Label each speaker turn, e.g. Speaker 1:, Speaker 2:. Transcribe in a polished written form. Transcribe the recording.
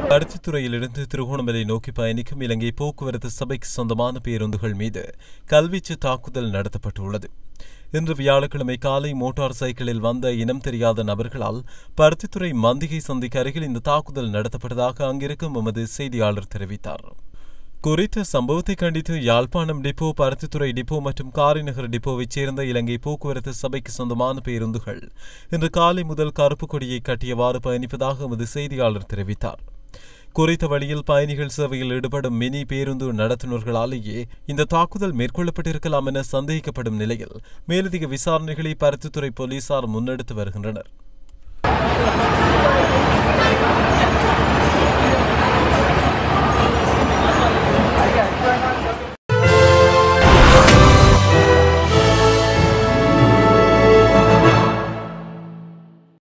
Speaker 1: பருத்தித்துறையிலிருந்து திருகோணமலை நோக்கி பயணிக்கும் இலங்கை போக்குவரத்து சபைக்கு சொந்தமான பேருந்துகள் மீது கல்வீச்சு தாக்குதல் நடத்தப்பட்டுள்ளது. இன்று வியாழக்கிழமை காலை மோட்டார் சைக்கிளில் வந்த இனம் தெரியாத நபர்களால் பருத்தித்துறை மந்திகை சந்திக்கு அருகில் இந்த தாக்குதல் நடத்தப்பட்டதாக அங்கிருக்கும் எமது செய்தியாளர் தெரிவித்தார். குறித்த சம்பவத்தை கண்டித்து யாழ்ப்பாணம் டிப்போ, பருத்தித்துறை டிப்போ மற்றும் காரைநகர் டிப்போவைச் சேர்ந்த இலங்கை போக்குவரத்து சபைக்கு சொந்தமான பேருந்துகள் இன்று காலை முதல் கருப்பு கொடியை கட்டியவாறு பயணிப்பதாக எமது செய்தியாளர் தெரிவித்தார். குறித்த வழியில் பயணிகள் சேவையில் ஈடுபடும் மினி பேருந்து நடத்துனர்களாலேயே இந்த தாக்குதல் மேற்கொள்ளப்பட்டிருக்கலாம் என சந்தேகிக்கப்படும் நிலையில் மேலதிக விசாரணைகளை பருத்தித்துறை போலீசார் முன்னெடுத்து வருகின்றனர்.